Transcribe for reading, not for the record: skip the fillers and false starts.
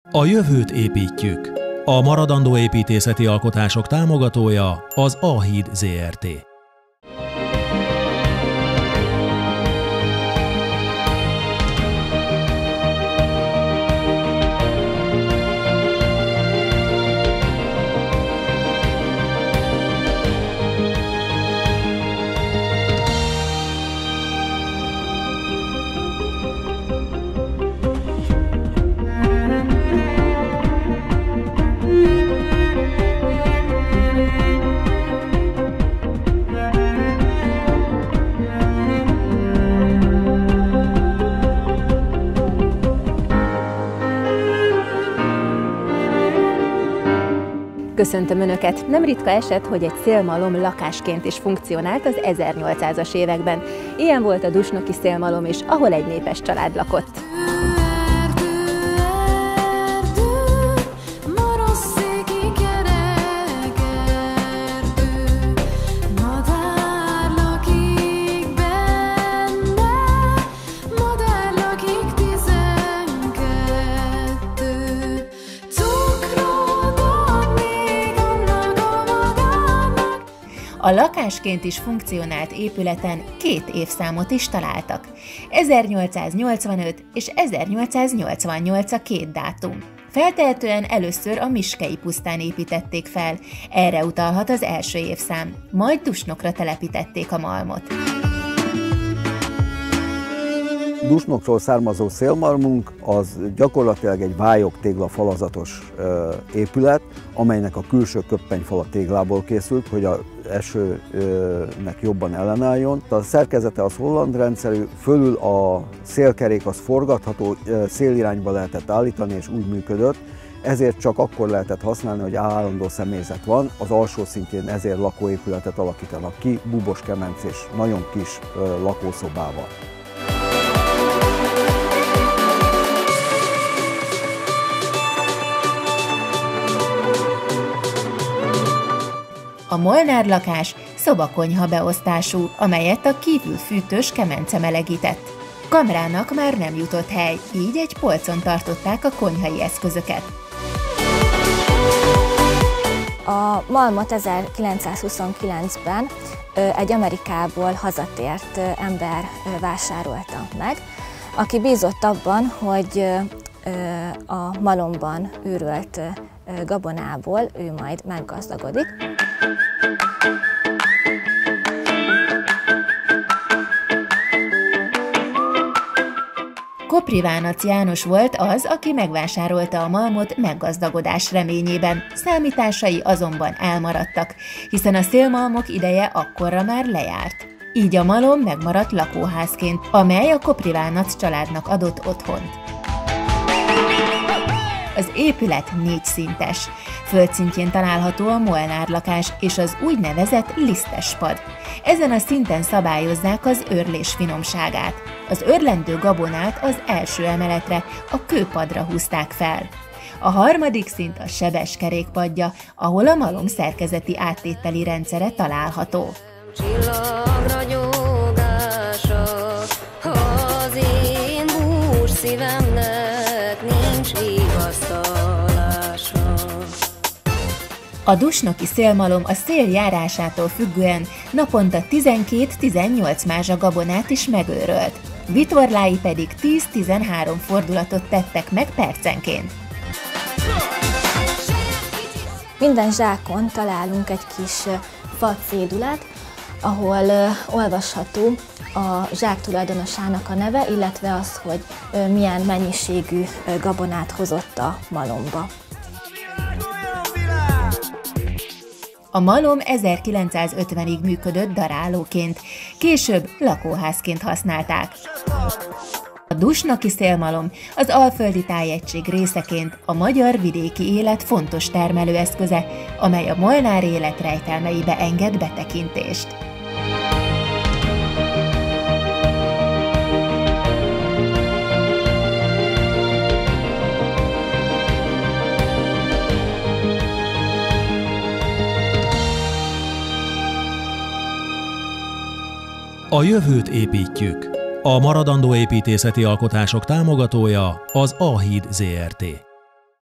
A jövőt építjük. A maradandó építészeti alkotások támogatója az A-híd Zrt. Köszöntöm Önöket! Nem ritka eset, hogy egy szélmalom lakásként is funkcionált az 1800-as években. Ilyen volt a dusnoki szélmalom is, ahol egy népes család lakott. A lakásként is funkcionált épületen két évszámot is találtak. 1885 és 1888 a két dátum. Feltehetően először a Miskei pusztán építették fel, erre utalhat az első évszám, majd Dusnokra telepítették a malmot. Dusnokról származó szélmalmunk az gyakorlatilag egy vályog-tégla falazatos épület, amelynek a külső köppenyfala téglából készült, hogy az esőnek jobban ellenálljon. A szerkezete az holland rendszerű, fölül a szélkerék az forgatható, szélirányba lehetett állítani és úgy működött, ezért csak akkor lehetett használni, hogy állandó személyzet van, az alsó szintjén ezért lakóépületet alakítanak ki, búbos kemenc és nagyon kis lakószobával. A Molnár lakás szobakonyha beosztású, amelyet a kívül fűtős kemence melegített. Kamrának már nem jutott hely, így egy polcon tartották a konyhai eszközöket. A malmot 1929-ben egy Amerikából hazatért ember vásárolta meg, aki bízott abban, hogy a malomban őrölt gabonából ő majd meggazdagodik. Koprivánac János volt az, aki megvásárolta a malmot meggazdagodás reményében, számításai azonban elmaradtak, hiszen a szélmalmok ideje akkorra már lejárt. Így a malom megmaradt lakóházként, amely a Koprivánac családnak adott otthont. Az épület 4 szintes. Földszintjén található a Molnár lakás és az úgynevezett lisztes pad. Ezen a szinten szabályozzák az őrlés finomságát. Az őrlendő gabonát az első emeletre, a kőpadra húzták fel. A harmadik szint a sebes kerékpadja, ahol a malom szerkezeti áttételi rendszere található. Csillagra nyugása, az én bús szívemnek nincs vigasztalása. A dusnoki szélmalom a szél járásától függően naponta 12-18 mázsa gabonát is megőrölt. Vitorlái pedig 10-13 fordulatot tettek meg percenként. Minden zsákon találunk egy kis facédulát, ahol olvasható a zsák tulajdonosának a neve, illetve az, hogy milyen mennyiségű gabonát hozott a malomba. A malom 1950-ig működött darálóként, később lakóházként használták. A dusnoki szélmalom az alföldi tájegység részeként a magyar vidéki élet fontos termelőeszköze, amely a Molnár élet rejtelmeibe enged betekintést. A jövőt építjük. A maradandó építészeti alkotások támogatója az A-híd Zrt.